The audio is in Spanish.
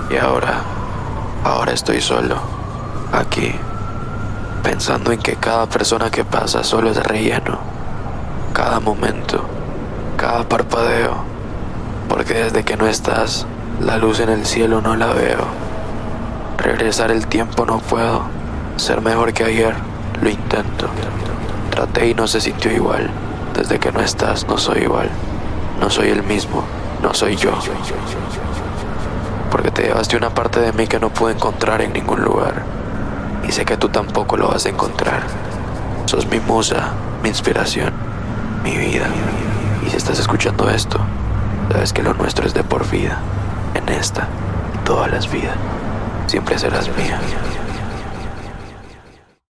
Y ahora estoy solo, aquí, pensando en que cada persona que pasa solo es relleno, cada momento, cada parpadeo, porque desde que no estás, la luz en el cielo no la veo. Regresar el tiempo no puedo, ser mejor que ayer, lo intento. Traté y no se sintió igual, desde que no estás no soy igual, no soy el mismo, no soy yo. Porque te llevaste una parte de mí que no pude encontrar en ningún lugar, y sé que tú tampoco lo vas a encontrar. Sos mi musa, mi inspiración, mi vida. Y si estás escuchando esto, sabes que lo nuestro es de por vida, en esta y todas las vidas. Siempre serás mía.